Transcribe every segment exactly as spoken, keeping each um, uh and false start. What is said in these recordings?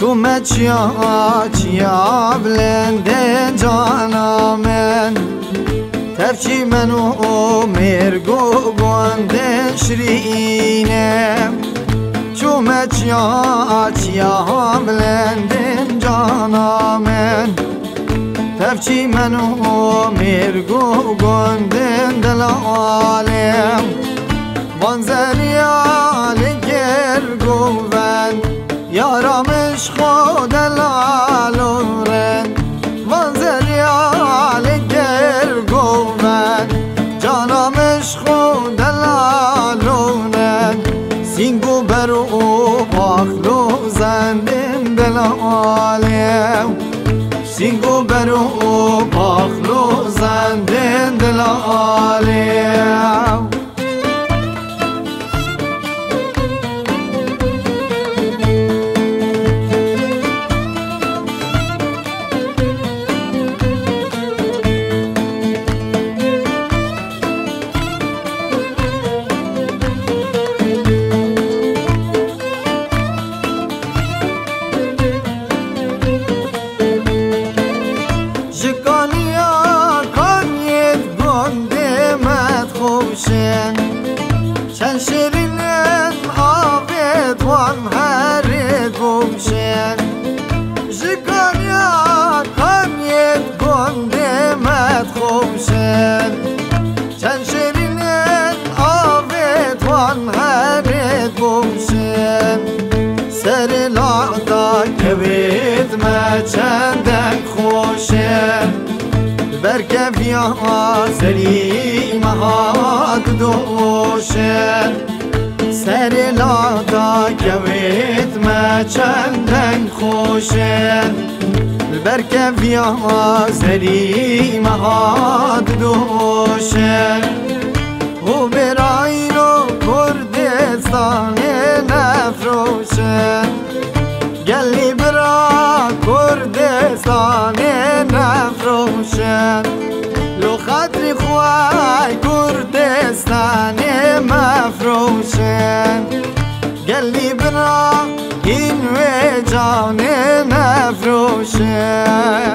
چومه چیا چیا بلنده جانا من تفچی منو مرگو گونده شرینه چومه چیا چیا بلنده جانا من تفچی منو مرگو گونده دلالم وانزریال گرگوون یارمش خود لالورن وانزریال گرگوون جانمش خود لالورن سینگو برو پاخلو زندن دلالم سینگو برو پاخلو زندن دلالم چند شیرینن آبید وان هرید بوشن جگانیا کانید گنده مد خوشن چند شیرینن آبید وان هرید بوشن سر لعدا کبید ما چندک خوشن برکفیا سری مهاد دوشن سر لادا کویت ما چندن خوشن برکفیا سری مهاد دوشن و برای رو کردستان نفروشن گلی برا کردستان نفروشن لو خاطری خواه کردستان مفروشن گلی برا این و جان نفروشن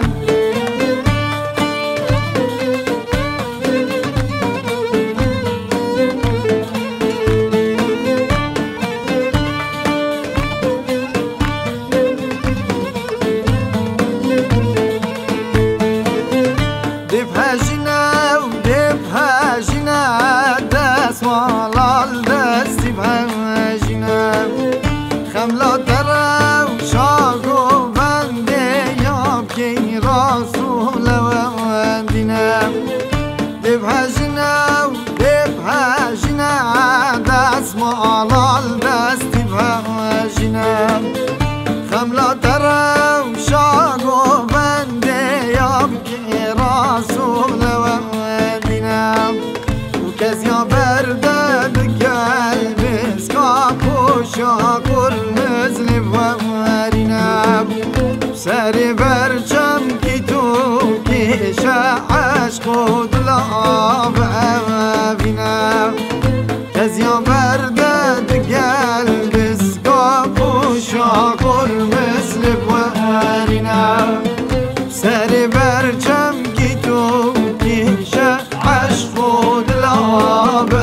مالال دستی بهجینم خملا درم شاگو بنده یاب که رسول وندینم دبهجینم دبهجینم دست مالال دستی بهجینم خملا درم شاگو بنده یاب که رسول وندینم کسی بردد قلب سکاکو شاکر نزل وارینم سر برچم کی تو کش عشق و دلاب اوینم کسی بردد قلب سکاکو شاکر نزل وارینم سر برچم کی تو کش عشق و دلاب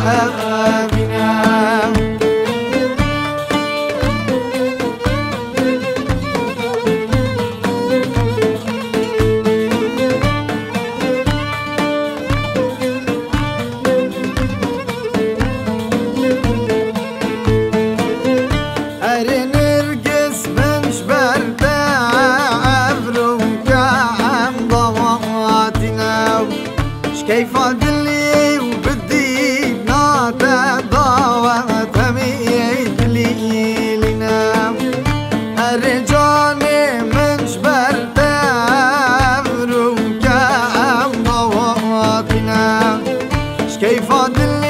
اوینم اری نرگس بنش برده ابرو که هم ضواتینم شکیفا دلی و بدی ناتا ضوات همی دلیلینم اری جانی منش برده ابرو که هم ضواتینم شکیفا دلی